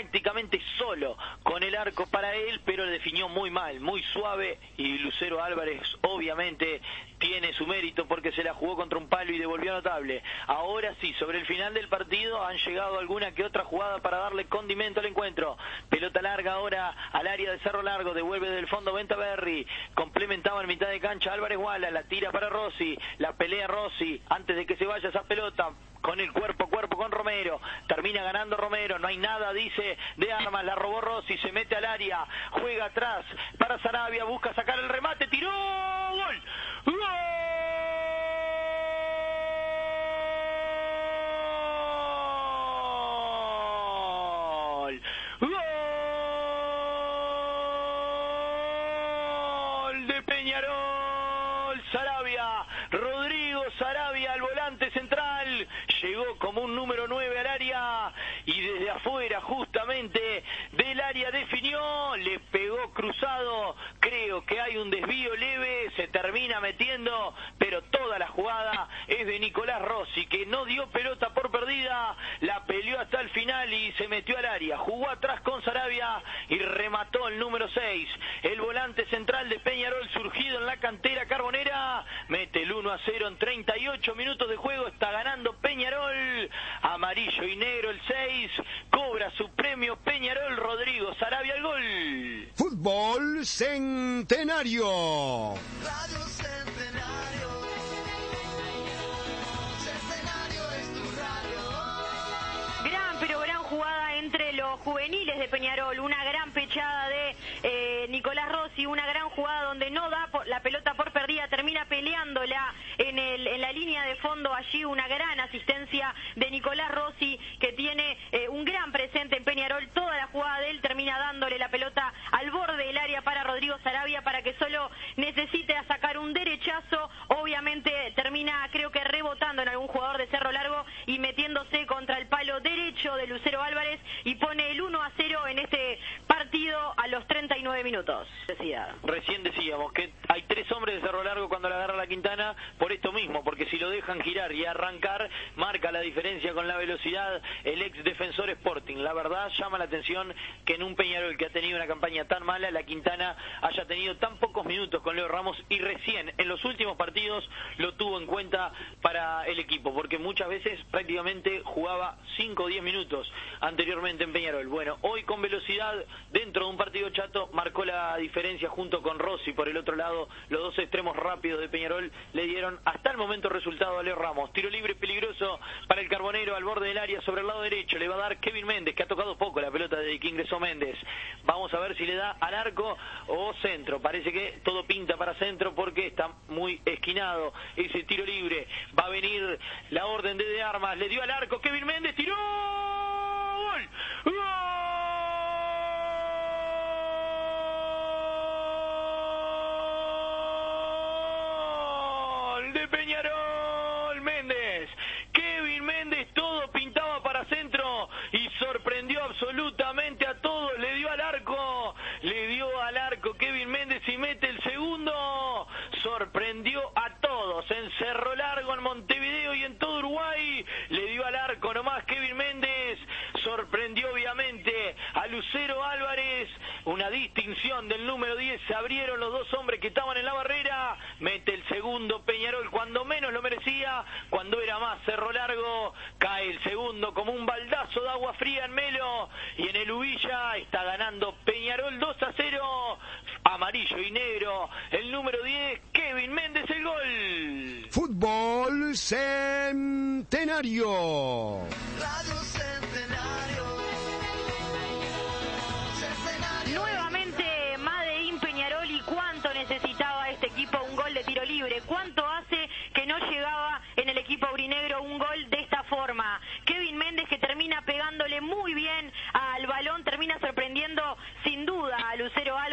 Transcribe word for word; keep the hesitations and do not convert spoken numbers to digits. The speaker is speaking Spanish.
prácticamente solo con el arco para él, pero le definió muy mal, muy suave, y Lucero Álvarez obviamente tiene su mérito porque se la jugó contra un palo y devolvió notable. Ahora sí, sobre el final del partido han llegado alguna que otra jugada para darle condimento al encuentro. Pelota larga ahora al área de Cerro Largo, devuelve del fondo Ventaverri, complementaba en mitad de cancha Álvarez Guala, la tira para Rossi, la pelea Rossi antes de que se vaya esa pelota, con el cuerpo a cuerpo con Romero, termina ganando Romero, no hay nada, dice, de armas, la robó Rossi, se mete al área, juega atrás para Sarabia, busca sacar el remate, tiró, gol, gol, gol de Peñarol, Sarabia, Rodrigo Sarabia, el volante central, llegó como un número nueve al área y desde afuera justamente del área definió, le pegó cruzado, creo que hay un desvío leve, se termina metiendo, pero toda la jugada es de Nicolás Rossi, que no dio pelota por perdida, la peleó hasta el final y se metió al área, jugó atrás con Sarabia y remató el número seis, el volante central de Peñarol, surgido en la cantera carbonera, mete el uno a cero en treinta y ocho minutos de juego, está ganando Peñarol, amarillo y negro el seis, cobra su premio Peñarol, Rodrigo Sarabia el gol. Fútbol Centenario. Radio Centenario. Centenario es tu radio. Gran, pero gran jugada entre los juveniles de Peñarol, una gran pechada de eh, Nicolás Rossi, una gran jugada donde no da por, la pelota por perdida, termina peleándola en, el, en la línea de fondo, allí una gran asistencia de Nicolás Rossi, que tiene eh, un gran presente en Peñarol, toda la jugada de él termina dándole la pelota al borde del área para Rodrigo Sarabia, para que solo necesite sacar un derechazo, obviamente termina creo que rebotando en algún jugador de Cerro Largo y metiéndose contra el palo derecho de Lucero Álvarez y pone el uno a cero en este partido a los treinta y nueve minutos. Decía. Recién decíamos que hay tres hombres de Cerro Largo cuando la agarra la Quintana por esto mismo, porque si lo dejan girar y arrancar, marca la diferencia con la velocidad el ex defensor Sporting. La verdad llama la atención que en un Peñarol que ha tenido una campaña tan mala, la Quintana haya tenido tan pocos minutos con Leo Ramos y recién en los últimos partidos lo tuvo en cuenta para el equipo, porque muchas veces prácticamente jugaba cinco o diez minutos anteriormente en Peñarol. Bueno, hoy con velocidad dentro de un partido chato marcó la diferencia junto con Rossi por el otro lado. Los dos extremos rápidos de Peñarol le dieron hasta el momento resultado a Leo Ramos. Tiro libre peligroso para el Carbonero al borde del área sobre el lado derecho, le va a dar Kevin Méndez, que ha tocado poco la pelota desde que ingresó Méndez. Vamos a ver si le da al arco o centro, parece que todo pinta para centro porque está muy esquinado ese tiro libre. Va a venir la orden de, de armas, le dio al arco Kevin Méndez, tiró, gol, gol de Peñarol, Méndez, Kevin Méndez, todo pintaba para centro y sorprendió absolutamente a todos, le dio al arco, le dio al arco Kevin Méndez y mete el segundo, sorprendió a todos en Cerro Largo, en Montevideo y en todo Uruguay, le dio al arco nomás Kevin Méndez, sorprendió obviamente a Lucero Álvarez, una distinción del número diez, se abrieron los dos hombres que estaban en la barrera, mete el segundo Peñarol cuando menos lo merecía, cuando era más Cerro Largo, cae el segundo como un baldazo de agua fría en Melo y en el Ubilla está ganando Peñarol dos a cero, amarillo y negro, el número diez, Kevin Méndez el gol. Fútbol Centenario. Radio Centenario. Centenario. Nuevamente Made in Peñarol, y cuánto necesitaba este equipo un gol de tiro libre, cuánto hace que no llegaba en el equipo aurinegro un gol de esta forma. Kevin Méndez, que termina pegándole muy bien al balón, termina sorprendiendo sin duda a Lucero Álvarez.